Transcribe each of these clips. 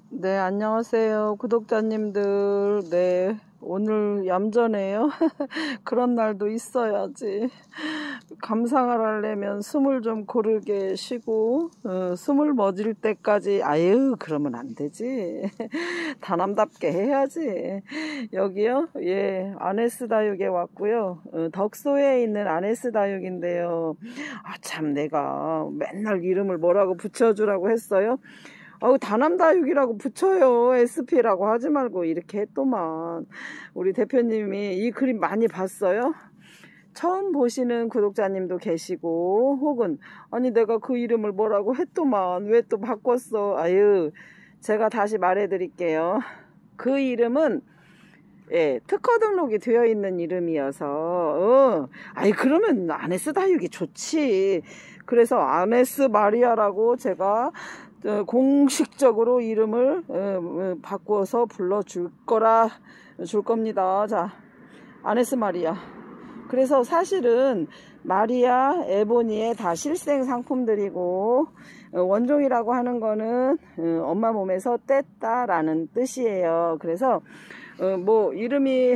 네, 안녕하세요. 구독자님들. 네, 오늘 얌전해요. 그런 날도 있어야지. 감상을 하려면 숨을 좀 고르게 쉬고, 숨을 멎을 때까지, 아유, 그러면 안 되지. 다남답게 해야지. 여기요? 예, 아네스다육에 왔고요. 덕소에 있는 아네스다육인데요. 아, 참, 내가 맨날 이름을 뭐라고 붙여주라고 했어요? 다남다육이라고 붙여요. SP라고 하지 말고 이렇게 했더만. 우리 대표님이 이 그림 많이 봤어요? 처음 보시는 구독자님도 계시고, 혹은 아니 내가 그 이름을 뭐라고 했더만 왜 또 바꿨어. 아유, 제가 다시 말해 드릴게요. 그 이름은 특허 등록이 되어 있는 이름이어서 아이 그러면 아네스 다육이 좋지. 그래서 아네스 마리아라고 제가 공식적으로 이름을 바꿔서 불러줄 겁니다. 자, 아네스 마리아. 그래서 사실은 마리아, 에보니의 다 실생 상품들이고, 원종이라고 하는 거는 엄마 몸에서 뗐다라는 뜻이에요. 그래서 뭐 이름이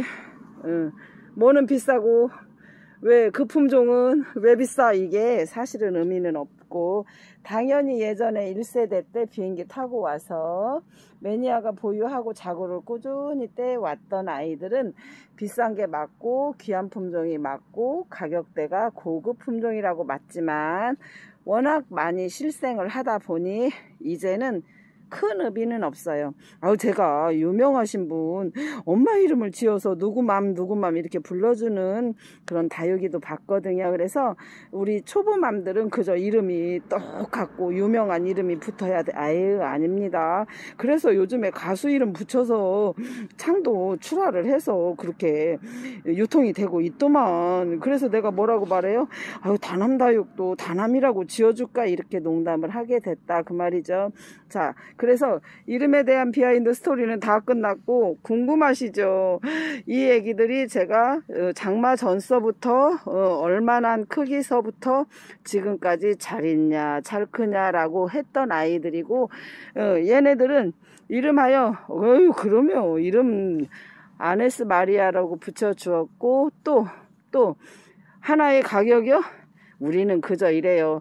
뭐는 비싸고 왜 그 품종은 왜 비싸, 이게 사실은 의미는 없고, 당연히 예전에 1세대 때 비행기 타고 와서 매니아가 보유하고 자고를 꾸준히 떼왔던 아이들은 비싼 게 맞고 귀한 품종이 맞고 가격대가 고급 품종이라고 맞지만, 워낙 많이 실생을 하다 보니 이제는 큰 의미는 없어요. 제가 유명하신 분 엄마 이름을 지어서 누구맘 이렇게 불러주는 그런 다육이도 봤거든요. 그래서 우리 초보맘들은 그저 이름이 똑같고 유명한 이름이 붙어야 돼. 아유, 아닙니다. 그래서 요즘에 가수 이름 붙여서 창도 출하를 해서 그렇게 유통이 되고 있더만. 그래서 내가 뭐라고 말해요? 다남다육도 다남이라고 지어줄까, 이렇게 농담을 하게 됐다, 그 말이죠. 자, 그래서 이름에 대한 비하인드 스토리는 다 끝났고, 궁금하시죠? 이 애기들이 제가 장마 전서부터 얼마나 크기서부터 지금까지 잘 있냐 잘 크냐라고 했던 아이들이고, 얘네들은 이름하여 그러면 이름 아네스 마리아라고 붙여주었고, 또 하나의 가격이요? 우리는 그저 이래요.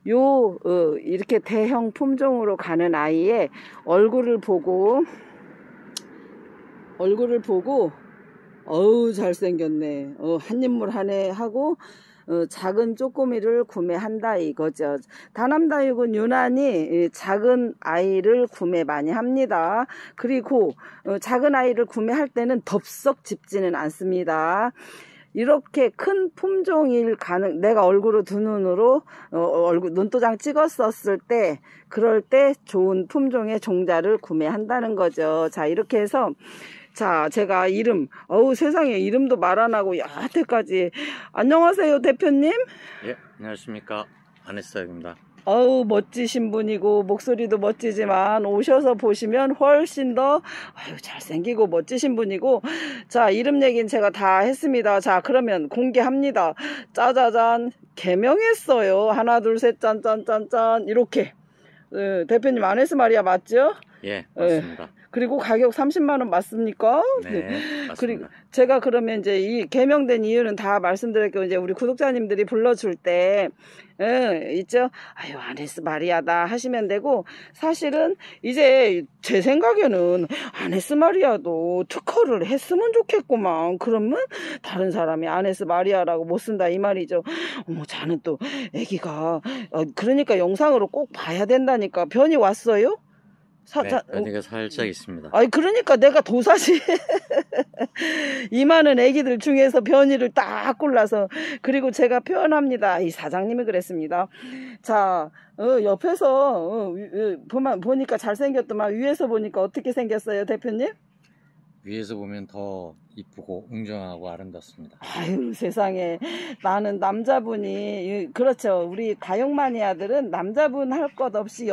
이렇게 대형 품종으로 가는 아이의 얼굴을 보고 어우 잘생겼네, 한 인물 하네 하고 작은 쪼꼬미를 구매한다 이거죠. 다남다육은 유난히 작은 아이를 구매 많이 합니다. 그리고 작은 아이를 구매할 때는 덥석 짚지는 않습니다. 이렇게 큰 품종일 내가 얼굴을 두 눈으로 얼굴 눈도장 찍었었을 때, 그럴 때 좋은 품종의 종자를 구매한다는 거죠. 자, 이렇게 해서 자, 제가 이름, 세상에 이름도 말 안 하고 여태까지. 안녕하세요, 대표님. 예, 안녕하십니까, 아네스다육입니다. 멋지신 분이고 목소리도 멋지지만 오셔서 보시면 훨씬 더 잘생기고 멋지신 분이고. 자, 이름 얘기는 제가 다 했습니다. 자, 그러면 공개합니다. 짜자잔, 개명했어요. 하나 둘 셋 짠짠짠짠 이렇게. 대표님 아네스 마리아 맞죠? 예, 맞습니다. 그리고 가격 30만원 맞습니까? 네, 맞습니다. 그리고 제가 그러면 이제 이 개명된 이유는 다 말씀드렸고, 이제 우리 구독자님들이 불러줄 때 있죠? 아네스 마리아다 하시면 되고, 사실은 이제 제 생각에는 아네스 마리아도 특허를 했으면 좋겠구만. 그러면 다른 사람이 아네스 마리아라고 못 쓴다 이 말이죠. 자는 또 애기가 그러니까 영상으로 꼭 봐야 된다니까. 변이 왔어요? 네, 변이가 살짝 있습니다. 그러니까 내가 도사지. 이 많은 애기들 중에서 변이를 딱 골라서, 그리고 제가 표현합니다. 이 사장님이 그랬습니다. 자, 옆에서 보니까 잘생겼더만 위에서 보니까 어떻게 생겼어요, 대표님? 위에서 보면 더 이쁘고 웅장하고 아름답습니다. 아유, 세상에. 나는 남자분이, 그렇죠. 우리 다육 마니아들은 남자분 할 것 없이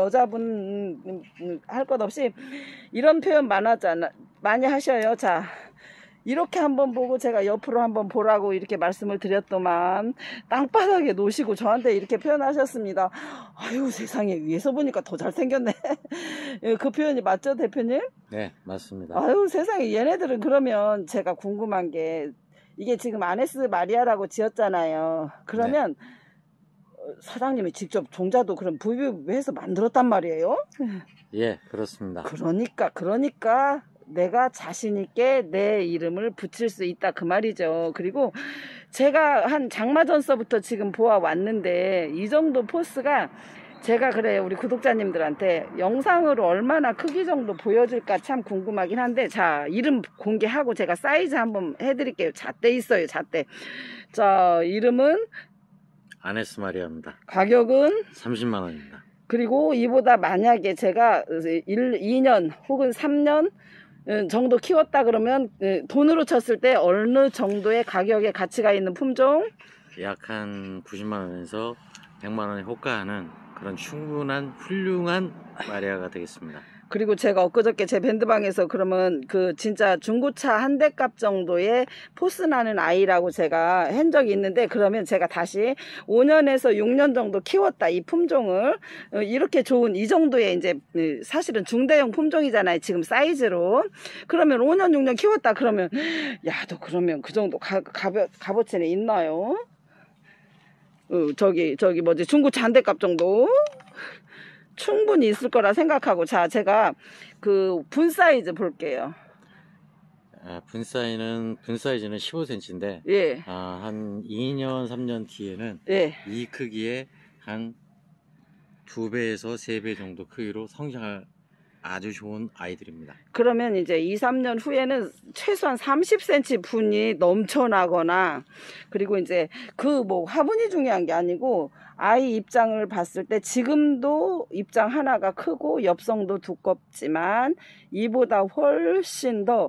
여자분 할 것 없이 이런 표현 많이 하셔요. 자, 이렇게 한번 보고 제가 옆으로 한번 보라고 이렇게 말씀을 드렸더만 땅바닥에 놓으시고 저한테 이렇게 표현하셨습니다. 아유 세상에, 위에서 보니까 더 잘생겼네. 그 표현이 맞죠, 대표님? 네, 맞습니다. 아유 세상에, 얘네들은 그러면 제가 궁금한 게, 이게 지금 아네스 마리아라고 지었잖아요. 그러면 사장님이 직접 종자도 그럼 부비부비해서 만들었단 말이에요? 예, 그렇습니다. 그러니까 내가 자신 있게 내 이름을 붙일 수 있다 그 말이죠. 그리고 제가 한 장마전서부터 지금 보아왔는데 이 정도 포스가, 제가 그래요, 우리 구독자님들한테 영상으로 얼마나 크기 정도 보여줄까 참 궁금하긴 한데, 자, 이름 공개하고 제가 사이즈 한번 해드릴게요. 잣대 있어요, 잣대. 자, 이름은 아네스 마리아입니다. 가격은 30만 원입니다. 그리고 이보다 만약에 제가 2년 혹은 3년 정도 키웠다 그러면 돈으로 쳤을 때 어느 정도의 가격의 가치가 있는 품종? 약 한 90만 원에서 100만 원에 호가하는 그런 충분한 훌륭한 마리아가 되겠습니다. 그리고 제가 엊그저께 제 밴드방에서 그러면 그 진짜 중고차 한 대 값 정도의 포스 나는 아이라고 제가 한 적이 있는데, 그러면 제가 다시 5년에서 6년 정도 키웠다 이 품종을, 이렇게 좋은 이 정도의 이제 사실은 중대형 품종이잖아요 지금 사이즈로. 그러면 5년 6년 키웠다 그러면, 야, 너 그러면 그 정도 값어치는 있나요? 저기 뭐지, 중고차 한 대 값 정도 충분히 있을 거라 생각하고, 자, 제가 그 분 사이즈 볼게요. 분 사이즈는 15cm인데, 예. 한 2년 3년 뒤에는 예. 이 크기에 한 2배에서 3배 정도 크기로 성장할 아주 좋은 아이들입니다. 그러면 이제 2, 3년 후에는 최소한 30cm 분이 넘쳐나거나, 그리고 이제 그 뭐 화분이 중요한 게 아니고 아이 입장을 봤을 때 지금도 입장 하나가 크고 엽성도 두껍지만 이보다 훨씬 더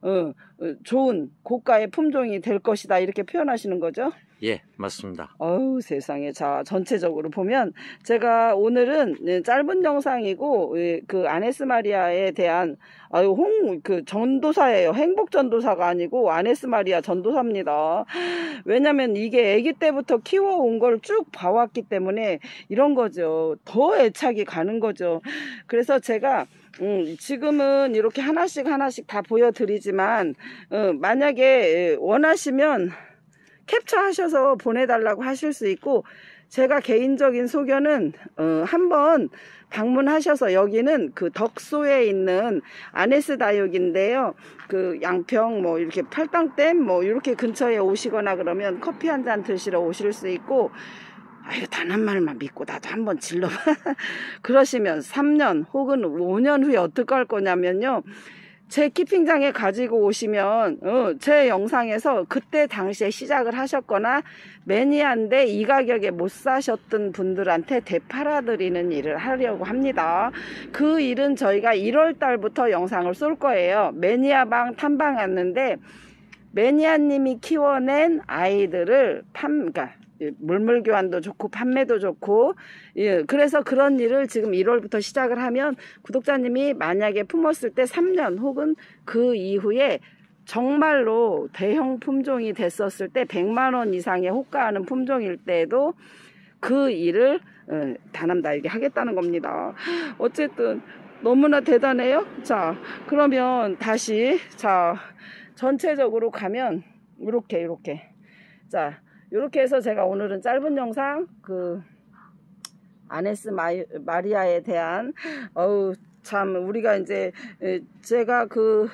좋은 고가의 품종이 될 것이다 이렇게 표현하시는 거죠? 예, 맞습니다. 어우 세상에. 자, 전체적으로 보면 제가 오늘은 짧은 영상이고 그 아네스 마리아에 대한 그 전도사예요. 행복 전도사가 아니고 아네스 마리아 전도사입니다. 왜냐면 이게 아기 때부터 키워온 걸 쭉 봐왔기 때문에 이런 거죠. 더 애착이 가는 거죠. 그래서 제가 지금은 이렇게 하나씩 다 보여드리지만 만약에 원하시면 캡처하셔서 보내달라고 하실 수 있고, 제가 개인적인 소견은 한번 방문하셔서, 여기는 그 덕소에 있는 아네스 다육인데요, 그 양평 뭐 이렇게 팔당댐 뭐 이렇게 근처에 오시거나 그러면 커피 한 잔 드시러 오실 수 있고, 아유 단 한 말만 믿고 나도 한번 질러봐 그러시면 3년 혹은 5년 후에 어떻게 할 거냐면요, 제 키핑장에 가지고 오시면 제 영상에서 그때 당시에 시작을 하셨거나 매니아인데 이 가격에 못 사셨던 분들한테 되팔아 드리는 일을 하려고 합니다. 그 일은 저희가 1월 달부터 영상을 쏠 거예요. 매니아방 탐방 왔는데 매니아님이 키워낸 아이들을 그러니까 물물 교환도 좋고 판매도 좋고, 예, 그래서 그런 일을 지금 1월부터 시작을 하면 구독자님이 만약에 품었을 때 3년 혹은 그 이후에 정말로 대형 품종이 됐었을 때 100만 원 이상의 호가하는 품종일 때에도 그 일을 다남다육이 하겠다는 겁니다. 어쨌든 너무나 대단해요. 자, 그러면 다시 자 전체적으로 가면 이렇게 자, 이렇게 해서 제가 오늘은 짧은 영상 그 아네스 마리아에 대한 참 우리가 이제 제가 그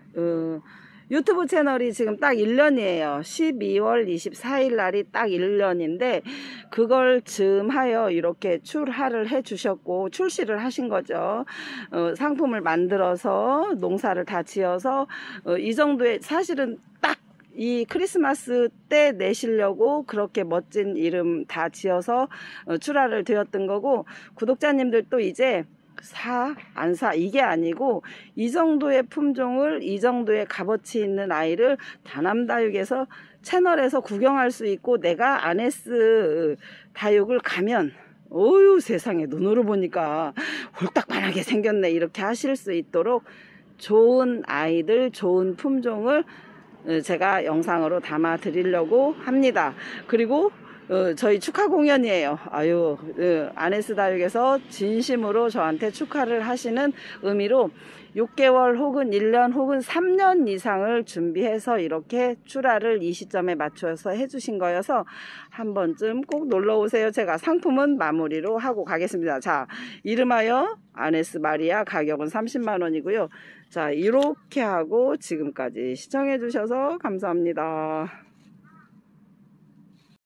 유튜브 채널이 지금 딱 1년이에요. 12월 24일 날이 딱 1년인데 그걸 즈음하여 이렇게 출하를 해 주셨고 출시를 하신 거죠. 상품을 만들어서 농사를 다 지어서 이 정도의, 사실은 딱 이 크리스마스 때 내시려고 그렇게 멋진 이름 다 지어서 출하를 되었던 거고, 구독자님들도 이제 안 사 이게 아니고 이 정도의 품종을, 이 정도의 값어치 있는 아이를 다남다육에서 채널에서 구경할 수 있고, 내가 아네스 다육을 가면 어유 세상에 눈으로 보니까 홀딱반하게 생겼네 이렇게 하실 수 있도록 좋은 아이들, 좋은 품종을 제가 영상으로 담아 드리려고 합니다. 그리고 저희 축하 공연이에요. 아유, 아네스다육에서 진심으로 저한테 축하를 하시는 의미로 6개월 혹은 1년 혹은 3년 이상을 준비해서 이렇게 출하를 이 시점에 맞춰서 해주신 거여서 한 번쯤 꼭 놀러 오세요. 제가 상품은 마무리로 하고 가겠습니다. 자, 이름하여 아네스 마리아, 가격은 30만 원이고요. 자, 이렇게 하고 지금까지 시청해 주셔서 감사합니다.